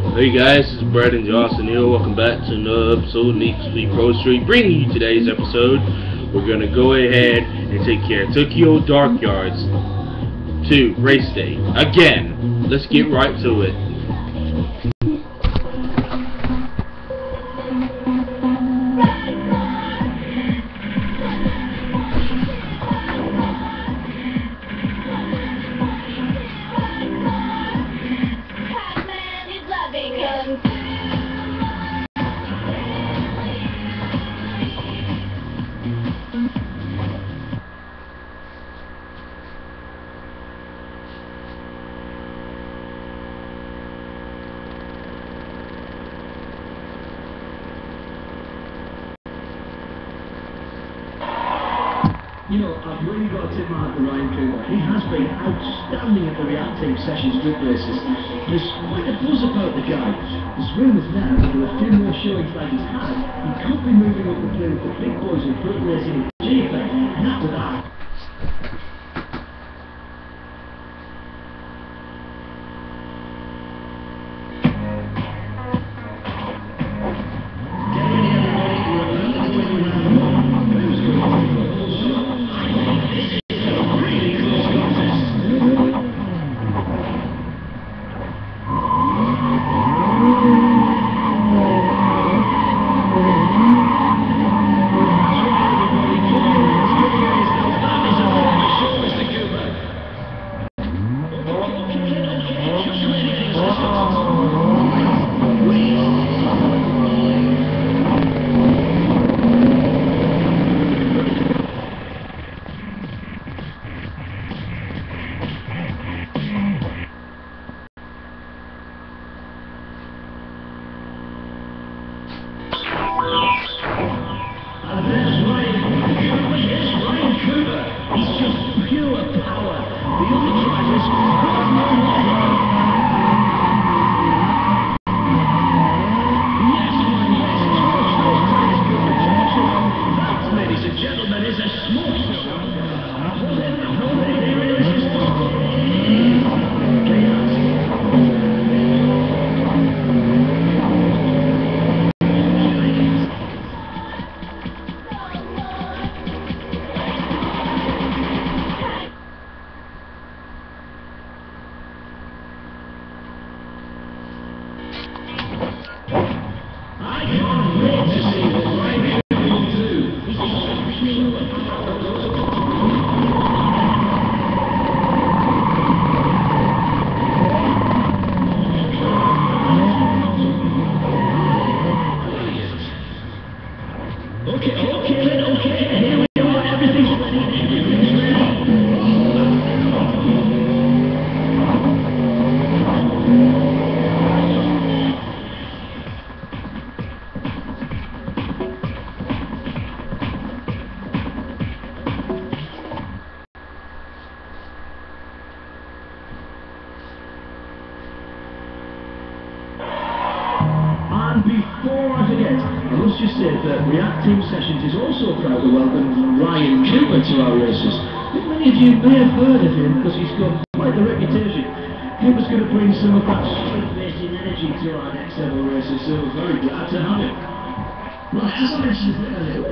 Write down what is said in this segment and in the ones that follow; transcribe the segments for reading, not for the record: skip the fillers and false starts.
Hey guys, this is Brandon Johnson here. Welcome back to another episode of Need for Speed ProStreet. Bringing you today's episode, we're going to go ahead and take care of Tokyo Dockyards to Raceday. Again, let's get right to it. You know, I've really got to tip my hat to Ryan Cooper. He has been outstanding at the React Team Sessions Drip races. There's quite a buzz about the guy. There's rumours now that with a few more showings like he's had, he could be moving up the play with the big boys in drip racing in G-Effect. And after that, and before I forget, I must just say that React Team Sessions is also proud to welcome Ryan Cooper to our races. I think many of you may have heard of him because he's got quite the reputation. Cooper's going to bring some of that street racing energy to our next several races, so we're very glad to have him. Right, as I mentioned earlier,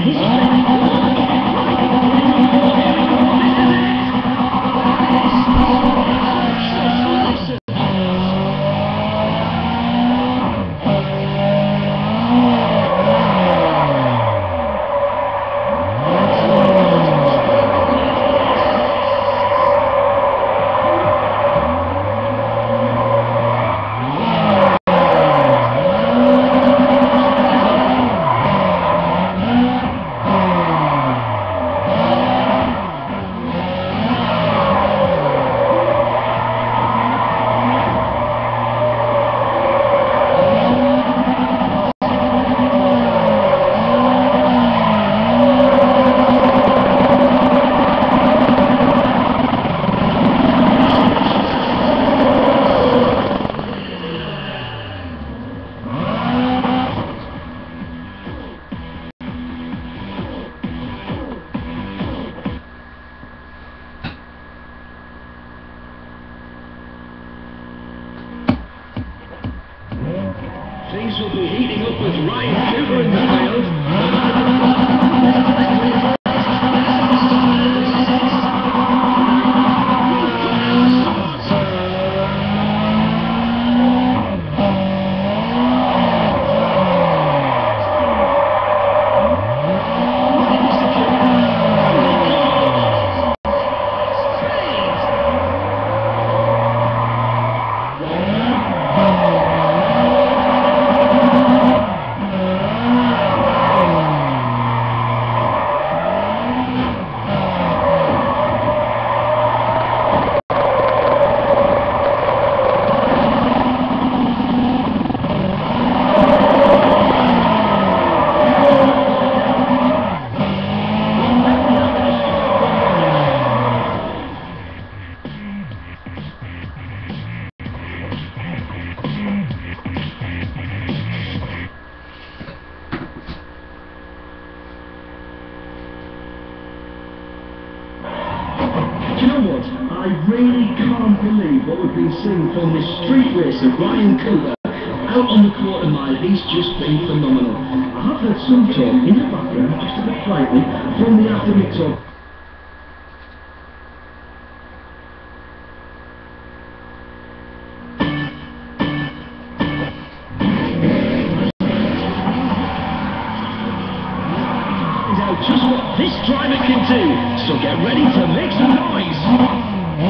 Things will be heating up with Ryan Cooper in the field. Do you know what? I really can't believe what we've been seeing from this street racer, Ryan Cooper. Out on the quarter mile, he's just been phenomenal. I have heard some talk in the background, just a bit quietly, from the academic talk. Just what this driver can do, so get ready to make some noise.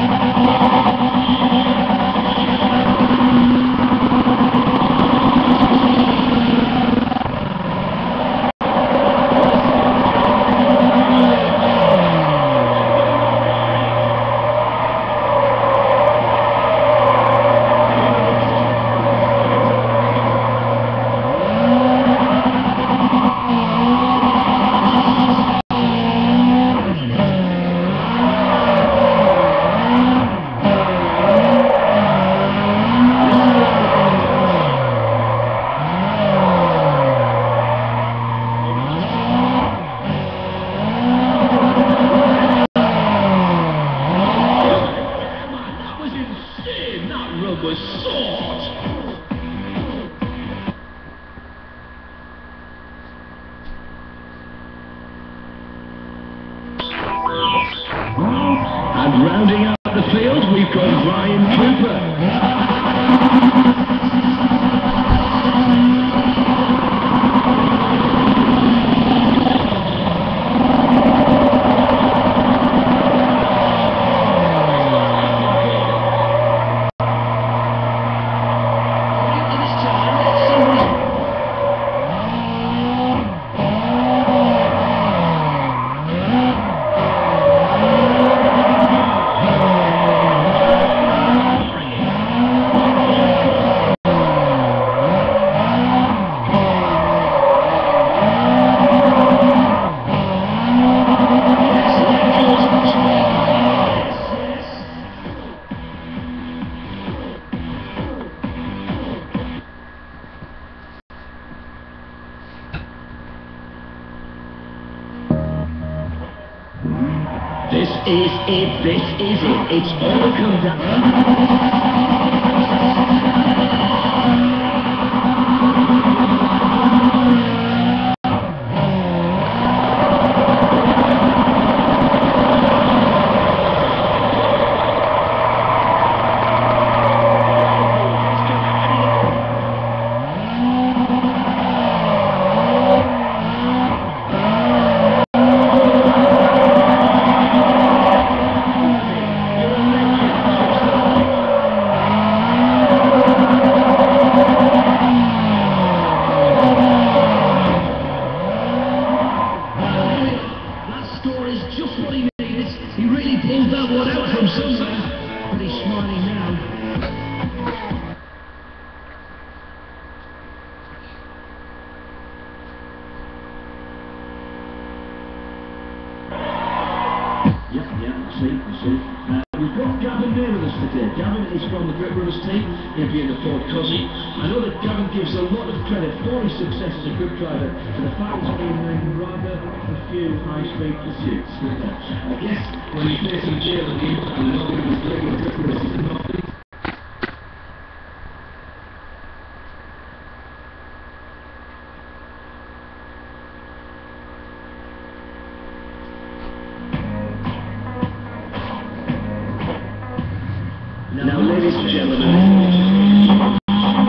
And rounding out the field, we've got Ryan Cooper. This is it, this is it, it's all come down. see. We've got Gavin here with us today. Gavin is from the Grip Brothers team. He'll be in the Ford Cosy. I know that Gavin gives a lot of credit for his success as a grip driver to the fact that he's been rather a few high-speed pursuits. I guess when you face some jail and the knowledge of his leg with Grip Brothers is not easy. Now, ladies and gentlemen,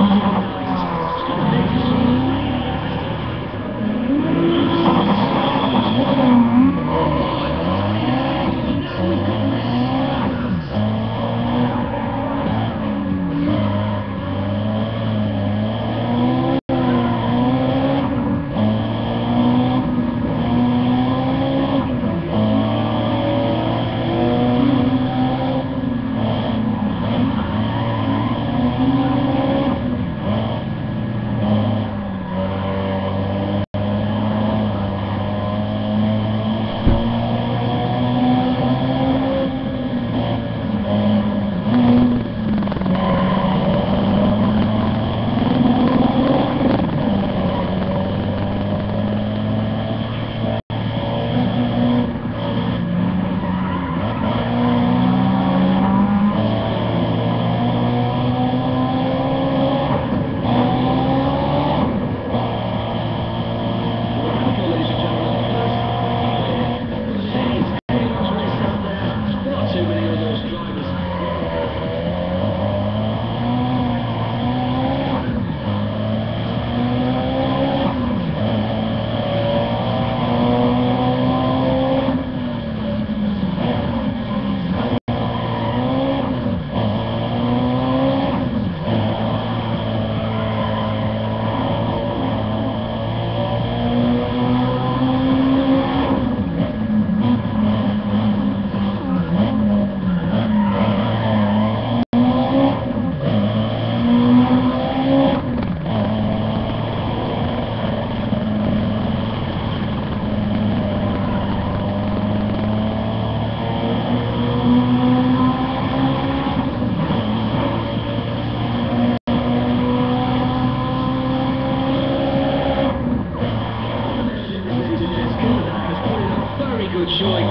good showing.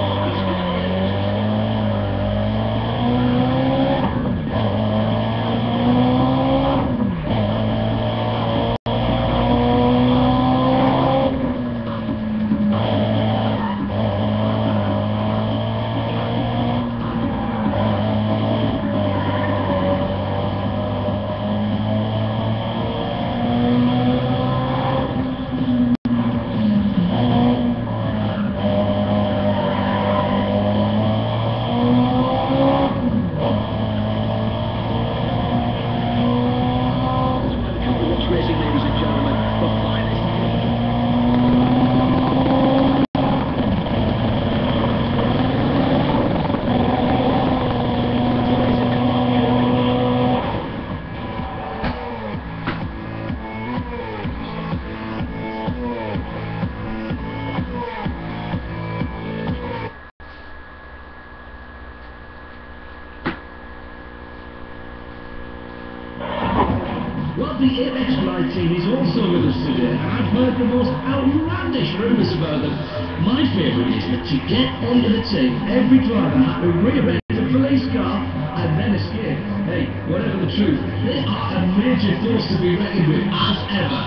Well, the AMX Flight team is also with us today, and I've heard the most outlandish rumours about them. My favourite is that to get onto the team, every driver had to rear-end a police car and then escape. Hey, whatever the truth, they are a major force to be reckoned with, as ever.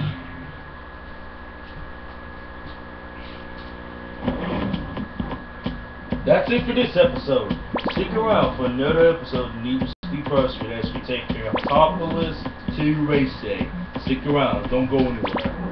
That's it for this episode. Stick around for another episode of Need to Speak ProStreet as we take care of top of the list to Raceday. Stick around, don't go anywhere.